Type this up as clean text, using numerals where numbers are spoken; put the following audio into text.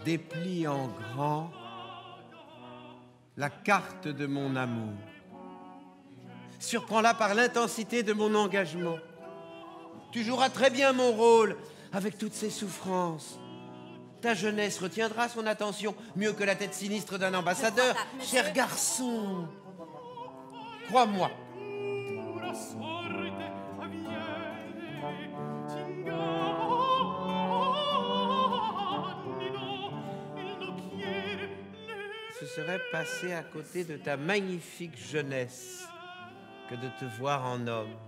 déplie en grand la carte de mon amour. Surprends-la par l'intensité de mon engagement. Tu joueras très bien mon rôle avec toutes ces souffrances. Ta jeunesse retiendra son attention mieux que la tête sinistre d'un ambassadeur. Cher garçon, crois-moi. Ce serait passer à côté de ta magnifique jeunesse que de te voir en homme.